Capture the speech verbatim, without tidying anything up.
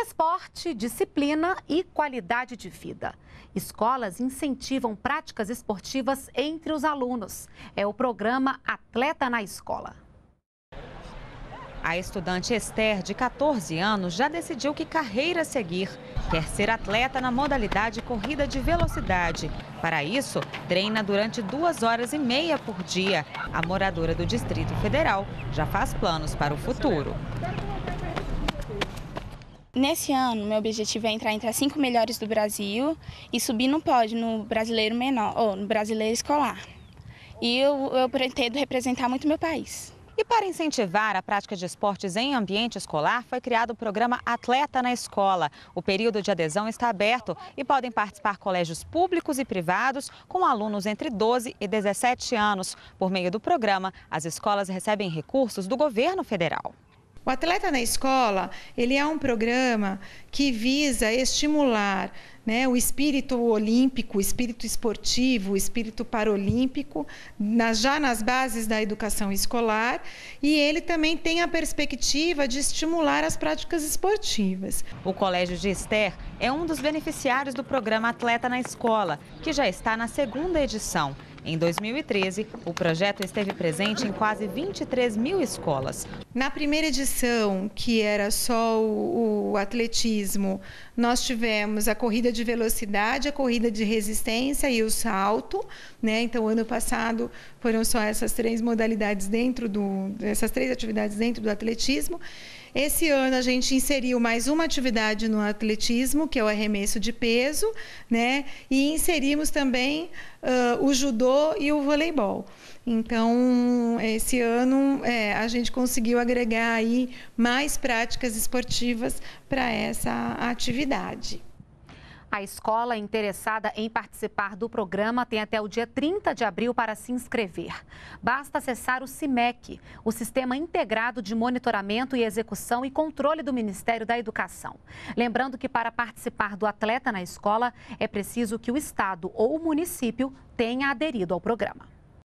Esporte, disciplina e qualidade de vida. Escolas incentivam práticas esportivas entre os alunos. É o programa Atleta na Escola. A estudante Esther, de quatorze anos, já decidiu que carreira seguir. Quer ser atleta na modalidade corrida de velocidade. Para isso, treina durante duas horas e meia por dia. A moradora do Distrito Federal já faz planos para o futuro. Nesse ano, meu objetivo é entrar entre as cinco melhores do Brasil e subir no pódio no brasileiro menor, ou no brasileiro escolar. E eu, eu pretendo representar muito meu país. E para incentivar a prática de esportes em ambiente escolar, foi criado o programa Atleta na Escola. O período de adesão está aberto e podem participar colégios públicos e privados com alunos entre doze e dezessete anos. Por meio do programa, as escolas recebem recursos do governo federal. O Atleta na Escola, ele é um programa que visa estimular, né, o espírito olímpico, o espírito esportivo, o espírito paralímpico, nas, já nas bases da educação escolar, e ele também tem a perspectiva de estimular as práticas esportivas. O Colégio de Esther é um dos beneficiários do programa Atleta na Escola, que já está na segunda edição. Em dois mil e treze, o projeto esteve presente em quase vinte e três mil escolas. Na primeira edição, que era só o, o atletismo, nós tivemos a corrida de velocidade, a corrida de resistência e o salto, né? Então, ano passado foram só essas três modalidades dentro do, essas três atividades dentro do atletismo. Esse ano a gente inseriu mais uma atividade no atletismo, que é o arremesso de peso, né? E inserimos também uh, o judô e o voleibol. Então, esse ano é, a gente conseguiu agregar aí mais práticas esportivas para essa atividade. A escola interessada em participar do programa tem até o dia trinta de abril para se inscrever. Basta acessar o CIMEC, o Sistema Integrado de Monitoramento e Execução e Controle do Ministério da Educação. Lembrando que para participar do Atleta na Escola é preciso que o Estado ou o município tenha aderido ao programa.